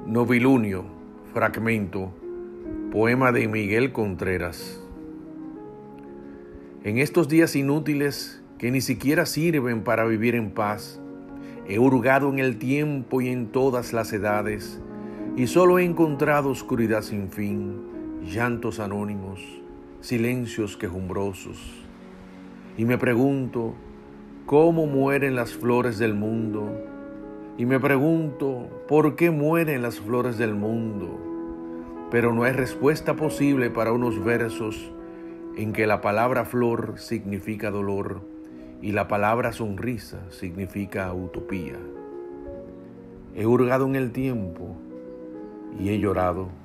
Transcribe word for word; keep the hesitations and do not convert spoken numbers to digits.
Novilunio, fragmento, poema de Miguel Contreras. En estos días inútiles que ni siquiera sirven para vivir en paz, he hurgado en el tiempo y en todas las edades, y solo he encontrado oscuridad sin fin, llantos anónimos, silencios quejumbrosos. Y me pregunto, ¿cómo mueren las flores del mundo? Y me pregunto, ¿por qué mueren las flores del mundo? Pero no hay respuesta posible para unos versos en que la palabra flor significa dolor y la palabra sonrisa significa utopía. He hurgado en el tiempo y he llorado.